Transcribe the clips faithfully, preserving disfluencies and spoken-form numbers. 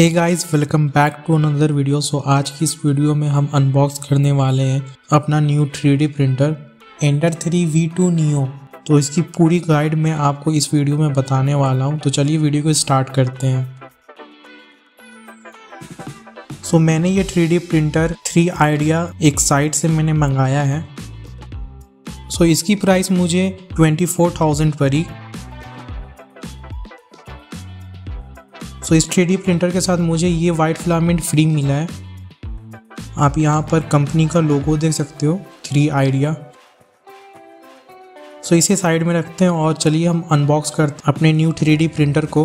Hey guys, welcome back to another video. So आज की इस वीडियो में हम अनबॉक्स करने वाले हैं अपना new three D printer Ender three V two neo. तो इसकी पूरी गाइड मैं आपको इस वीडियो में बताने वाला हूं। तो चलिए वीडियो को स्टार्ट करते हैं। सो so, मैंने ये three D printer three idea एक साइट से मैंने मंगाया है। सो so, इसकी प्राइस मुझे ट्वेंटी फोर थाउजेंड पड़ी। सो इस थ्री डी प्रिंटर के साथ मुझे ये वाइट फिलामेंट फ्री मिला है। आप यहाँ पर कंपनी का लोगो देख सकते हो, थ्री आइडिया। सो इसे साइड में रखते हैं और चलिए हम अनबॉक्स करते हैं अपने न्यू थ्री डी प्रिंटर को।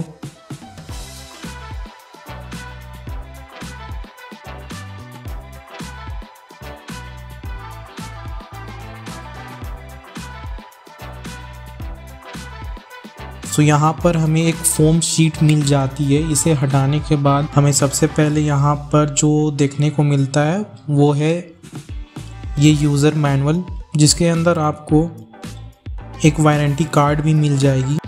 तो यहाँ पर हमें एक फोम शीट मिल जाती है। इसे हटाने के बाद हमें सबसे पहले यहाँ पर जो देखने को मिलता है वो है ये यूज़र मैनुअल, जिसके अंदर आपको एक वारंटी कार्ड भी मिल जाएगी।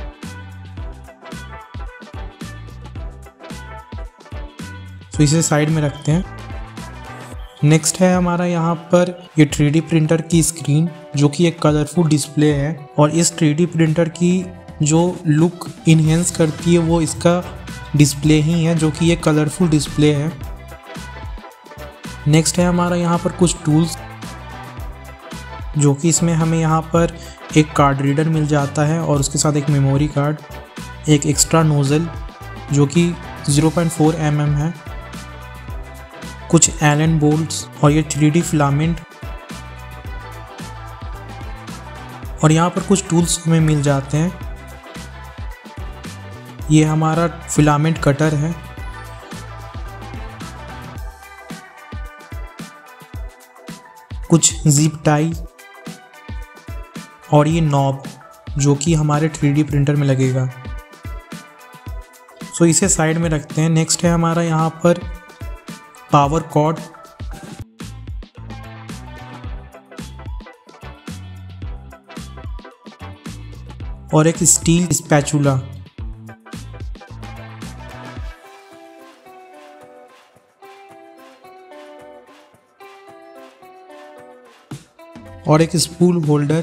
तो इसे साइड में रखते हैं। नेक्स्ट है हमारा यहाँ पर ये थ्री डी प्रिंटर की स्क्रीन, जो कि एक कलरफुल डिस्प्ले है। और इस थ्री डी प्रिंटर की जो लुक इन्हेंस करती है वो इसका डिस्प्ले ही है, जो कि ये कलरफुल डिस्प्ले है। नेक्स्ट है हमारा यहाँ पर कुछ टूल्स, जो कि इसमें हमें यहाँ पर एक कार्ड रीडर मिल जाता है और उसके साथ एक मेमोरी कार्ड, एक एक्स्ट्रा नोज़ल जो कि zero point four M M है, कुछ एलन बोल्ट्स और ये थ्री डी फिलामेंट। और यहाँ पर कुछ टूल्स हमें मिल जाते हैं। ये हमारा फिलामेंट कटर है, कुछ जिप टाई और ये नॉब, जो कि हमारे थ्री डी प्रिंटर में लगेगा। सो इसे साइड में रखते हैं। नेक्स्ट है हमारा यहाँ पर पावर कॉर्ड, और एक स्टील स्पैचुला। और एक स्पूल होल्डर।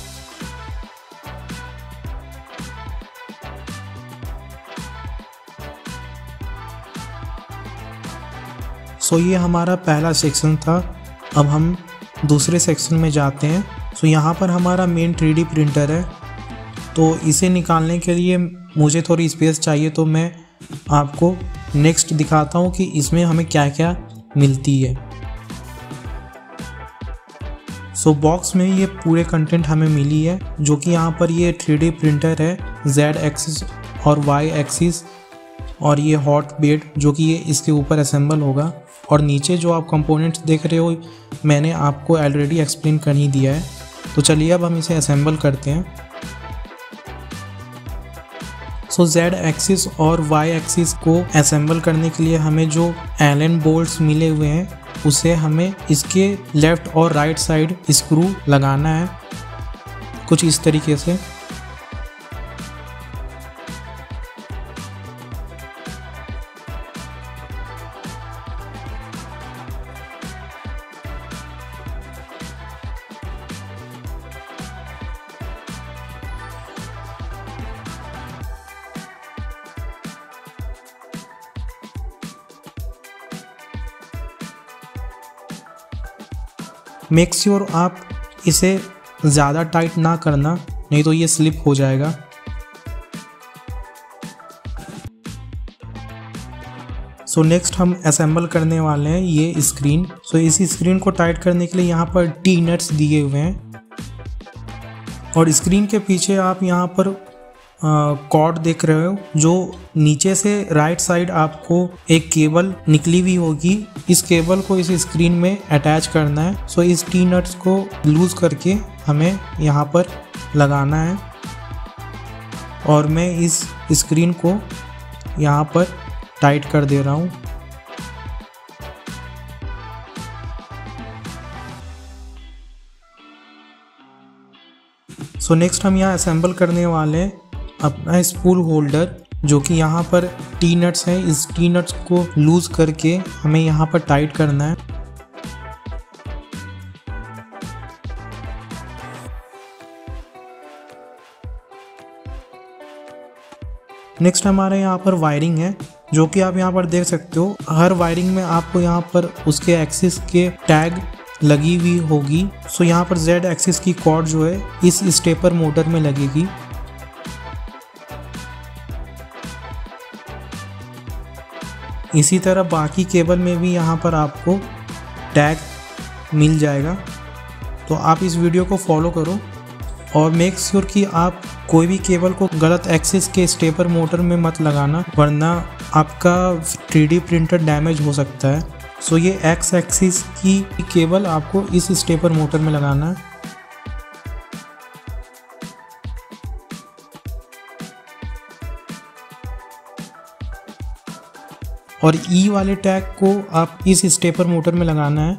सो ये हमारा पहला सेक्शन था। अब हम दूसरे सेक्शन में जाते हैं। सो यहाँ पर हमारा मेन थ्री डी प्रिंटर है। तो इसे निकालने के लिए मुझे थोड़ी स्पेस चाहिए, तो मैं आपको नेक्स्ट दिखाता हूँ कि इसमें हमें क्या क्या मिलती है। सो so, बॉक्स में ये पूरे कंटेंट हमें मिली है, जो कि यहाँ पर ये थ्री डी प्रिंटर है, जेड एक्सिस और वाई एक्सिस, और ये हॉट बेड जो कि ये इसके ऊपर असेंबल होगा। और नीचे जो आप कंपोनेंट्स देख रहे हो मैंने आपको ऑलरेडी एक्सप्लेन कर ही दिया है। तो चलिए अब हम इसे असेंबल करते हैं। सो जेड एक्सिस और वाई एक्सिस को असेंबल करने के लिए हमें जो एलन बोल्ट्स मिले हुए हैं उसे हमें इसके लेफ़्ट और राइट साइड स्क्रू लगाना है, कुछ इस तरीके से। मेक श्योर आप इसे ज़्यादा टाइट ना करना, नहीं तो ये स्लिप हो जाएगा। सो so नेक्स्ट हम असेंबल करने वाले हैं ये स्क्रीन। सो so इस स्क्रीन को टाइट करने के लिए यहाँ पर टी नट्स दिए हुए हैं। और स्क्रीन के पीछे आप यहाँ पर कॉर्ड देख रहे हो, जो नीचे से राइट साइड आपको एक केबल निकली हुई होगी। इस केबल को इस स्क्रीन में अटैच करना है। सो इस टी नट्स को लूज करके हमें यहाँ पर लगाना है। और मैं इस स्क्रीन को यहाँ पर टाइट कर दे रहा हूँ। सो नेक्स्ट हम यहाँ असेंबल करने वाले हैं अपना स्पूल होल्डर, जो कि यहाँ पर टी नट्स है, इस टी नट्स को लूज करके हमें यहाँ पर टाइट करना है। नेक्स्ट हमारे यहाँ पर वायरिंग है, जो कि आप यहाँ पर देख सकते हो। हर वायरिंग में आपको यहाँ पर उसके एक्सिस के टैग लगी हुई होगी। सो यहाँ पर जेड एक्सिस की कॉर्ड जो है इस स्टेपर मोटर में लगेगी। इसी तरह बाकी केबल में भी यहाँ पर आपको टैग मिल जाएगा। तो आप इस वीडियो को फॉलो करो और मेक श्योर कि आप कोई भी केबल को गलत एक्सिस के स्टेपर मोटर में मत लगाना, वरना आपका थ्री डी प्रिंटर डैमेज हो सकता है। सो ये एक्स एक्सिस की केबल आपको इस स्टेपर मोटर में लगाना है। और ई वाले टैग को आप इस स्टेपर मोटर में लगाना है।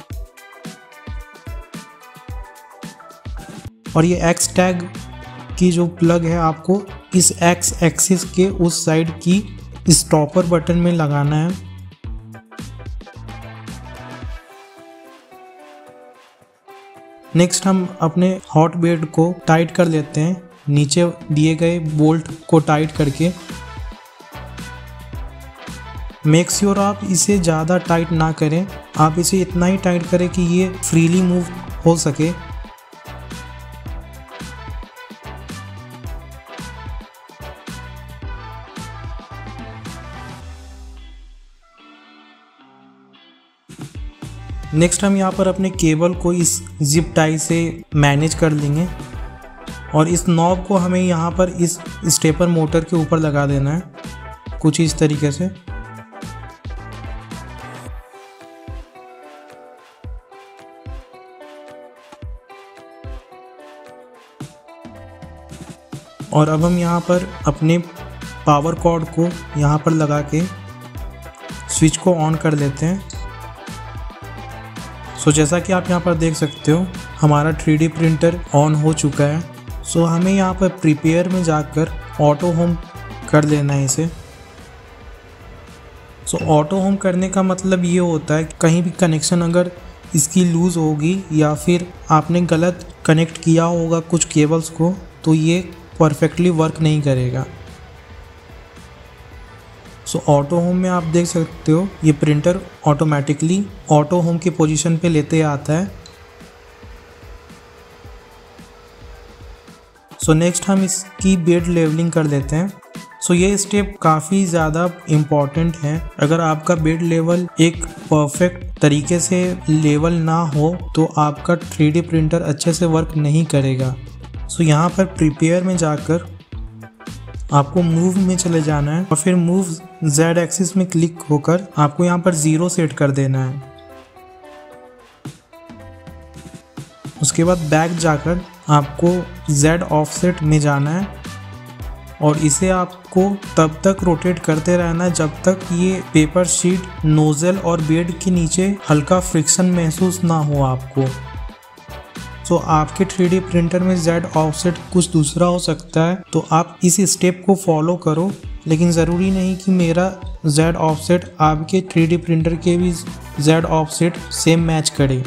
और ये एक्स टैग की जो प्लग है आपको इस एक्स एक्सिस के उस साइड की स्टॉपर बटन में लगाना है। नेक्स्ट हम अपने हॉट बेड को टाइट कर लेते हैं, नीचे दिए गए बोल्ट को टाइट करके। मेक श्योर आप इसे ज़्यादा टाइट ना करें, आप इसे इतना ही टाइट करें कि ये फ्रीली मूव हो सके। नेक्स्ट हम यहाँ पर अपने केबल को इस जिप टाई से मैनेज कर लेंगे और इस नॉब को हमें यहाँ पर इस स्टेपर मोटर के ऊपर लगा देना है, कुछ इस तरीके से। और अब हम यहाँ पर अपने पावर कॉर्ड को यहाँ पर लगा के स्विच को ऑन कर लेते हैं। सो जैसा कि आप यहाँ पर देख सकते हो हमारा थ्री डी प्रिंटर ऑन हो चुका है। सो हमें यहाँ पर प्रिपेयर में जाकर ऑटो होम कर लेना है इसे। सो ऑटो होम करने का मतलब ये होता है कि कहीं भी कनेक्शन अगर इसकी लूज़ होगी या फिर आपने गलत कनेक्ट किया होगा कुछ केबल्स को, तो ये परफेक्टली वर्क नहीं करेगा। सो ऑटो होम में आप देख सकते हो ये प्रिंटर ऑटोमेटिकली ऑटो होम की पोजीशन पे लेते आता है। सो नेक्स्ट हम इसकी बेड लेवलिंग कर लेते हैं। सो ये स्टेप काफ़ी ज़्यादा इम्पॉर्टेंट है। अगर आपका बेड लेवल एक परफेक्ट तरीके से लेवल ना हो तो आपका थ्री डी प्रिंटर अच्छे से वर्क नहीं करेगा। सो यहाँ पर प्रिपेयर में जाकर आपको मूव में चले जाना है और फिर मूव जेड एक्सिस में क्लिक होकर आपको यहाँ पर ज़ीरो सेट कर देना है। उसके बाद बैक जाकर आपको जेड ऑफसेट में जाना है और इसे आपको तब तक रोटेट करते रहना है जब तक ये पेपर शीट नोजल और बेड के नीचे हल्का फ्रिक्शन महसूस ना हो आपको। तो आपके थ्री डी प्रिंटर में जेड ऑफसेट कुछ दूसरा हो सकता है, तो आप इस स्टेप को फॉलो करो, लेकिन ज़रूरी नहीं कि मेरा जेड ऑफसेट आपके थ्री डी प्रिंटर के भी जेड ऑफसेट सेम मैच करे।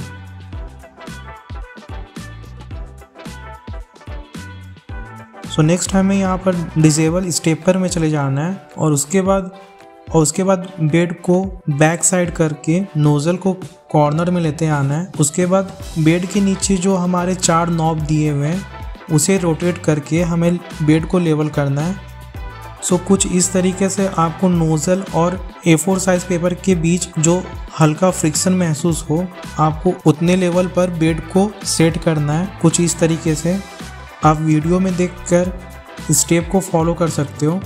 सो नेक्स्ट हमें यहाँ पर डिसेबल स्टेपर में चले जाना है और उसके बाद और उसके बाद बेड को बैक साइड करके नोज़ल को कॉर्नर में लेते आना है। उसके बाद बेड के नीचे जो हमारे चार नॉब दिए हुए हैं उसे रोटेट करके हमें बेड को लेवल करना है। सो कुछ इस तरीके से आपको नोज़ल और ए फोर साइज पेपर के बीच जो हल्का फ्रिक्शन महसूस हो आपको उतने लेवल पर बेड को सेट करना है। कुछ इस तरीके से आप वीडियो में देखकर स्टेप को फॉलो कर सकते हो।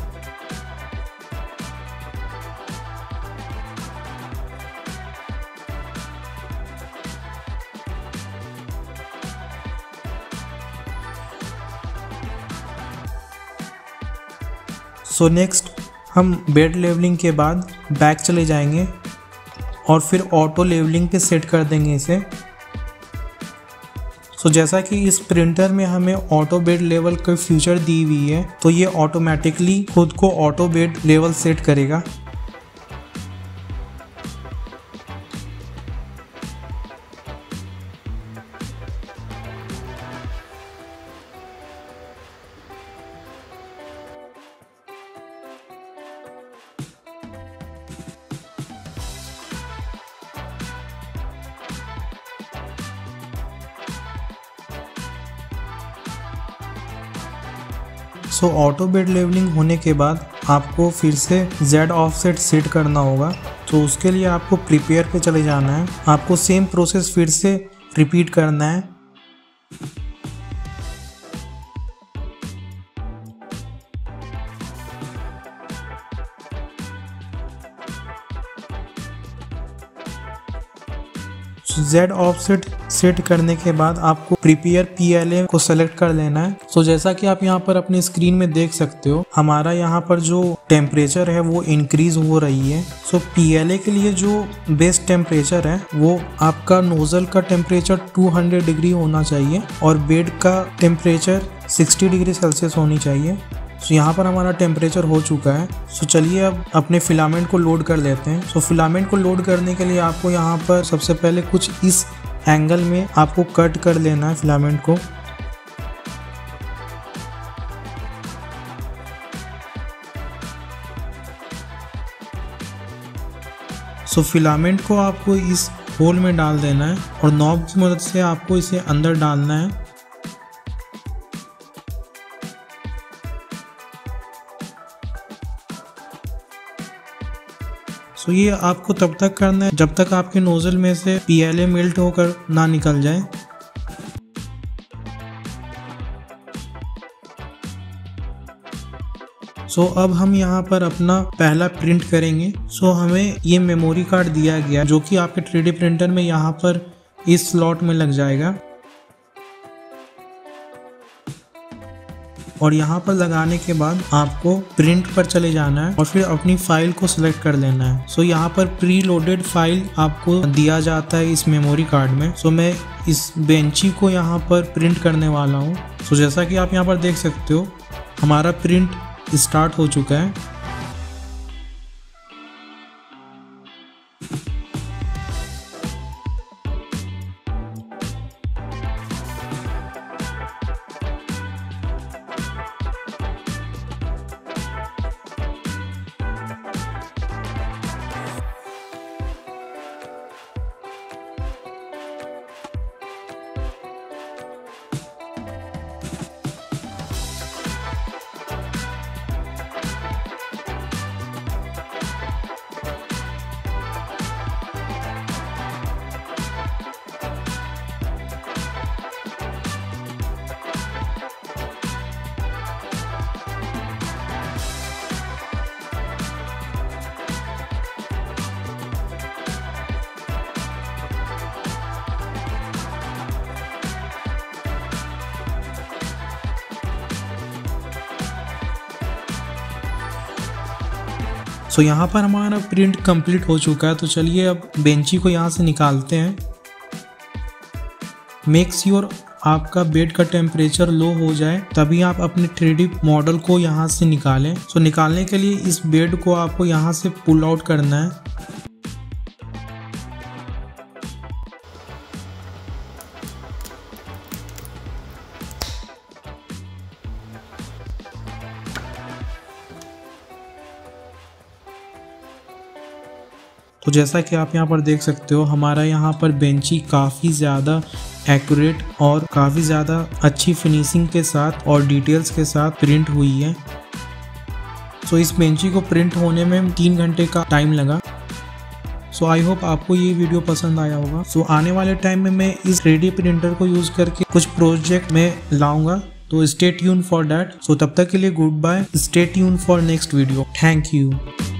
सो नेक्स्ट हम बेड लेवलिंग के बाद बैक चले जाएंगे और फिर ऑटो लेवलिंग पे सेट कर देंगे इसे। सो जैसा कि इस प्रिंटर में हमें ऑटो बेड लेवल का फीचर दी हुई है, तो ये ऑटोमेटिकली खुद को ऑटो बेड लेवल सेट करेगा। सो ऑटो बेड लेवलिंग होने के बाद आपको फिर से जेड ऑफसेट सेट करना होगा। तो उसके लिए आपको प्रिपेयर पे चले जाना है, आपको सेम प्रोसेस फिर से रिपीट करना है। जेड ऑफसेट सेट करने के बाद आपको प्रिपेयर पीएलए को सेलेक्ट कर लेना है। सो so, जैसा कि आप यहाँ पर अपने स्क्रीन में देख सकते हो, हमारा यहाँ पर जो टेम्परेचर है वो इंक्रीज हो रही है। सो so, पीएलए के लिए जो बेस्ट टेम्परेचर है वो आपका नोजल का टेम्परेचर दो सौ डिग्री होना चाहिए और बेड का टेम्परेचर साठ डिग्री सेल्सियस होनी चाहिए। सो so, यहाँ पर हमारा टेम्परेचर हो चुका है। सो so, चलिए अब अपने फिलामेंट को लोड कर लेते हैं। सो so, फिलामेंट को लोड करने के लिए आपको यहाँ पर सबसे पहले कुछ इस एंगल में आपको कट कर लेना है फिलामेंट को। सो so, फिलामेंट को आपको इस होल में डाल देना है और नॉब की मदद से आपको इसे अंदर डालना है। सो so, ये आपको तब तक करना है जब तक आपके नोजल में से पीएलए मेल्ट होकर ना निकल जाए। सो so, अब हम यहाँ पर अपना पहला प्रिंट करेंगे। सो so, हमें ये मेमोरी कार्ड दिया गया जो कि आपके थ्री डी प्रिंटर में यहाँ पर इस स्लॉट में लग जाएगा और यहाँ पर लगाने के बाद आपको प्रिंट पर चले जाना है और फिर अपनी फाइल को सिलेक्ट कर लेना है। सो so, यहाँ पर प्री लोडेड फाइल आपको दिया जाता है इस मेमोरी कार्ड में। सो so, मैं इस बेंची को यहाँ पर प्रिंट करने वाला हूँ। सो so, जैसा कि आप यहाँ पर देख सकते हो हमारा प्रिंट स्टार्ट हो चुका है। सो so, यहाँ पर हमारा प्रिंट कंप्लीट हो चुका है। तो चलिए अब बेंची को यहाँ से निकालते हैं। मेक श्योर आपका बेड का टेम्परेचर लो हो जाए तभी आप अपने थ्री डी मॉडल को यहाँ से निकालें। सो so, निकालने के लिए इस बेड को आपको यहाँ से पुल आउट करना है। तो जैसा कि आप यहाँ पर देख सकते हो हमारा यहाँ पर बेंची काफ़ी ज़्यादा एक्यूरेट और काफ़ी ज़्यादा अच्छी फिनिशिंग के साथ और डिटेल्स के साथ प्रिंट हुई है। सो इस बेंची को प्रिंट होने में तीन घंटे का टाइम लगा। सो आई होप आपको ये वीडियो पसंद आया होगा। सो so, आने वाले टाइम में मैं इस थ्री डी प्रिंटर को यूज़ करके कुछ प्रोजेक्ट में लाऊंगा, तो stay tune for that. So तब तक के लिए goodbye, stay tune for next video. Thank you.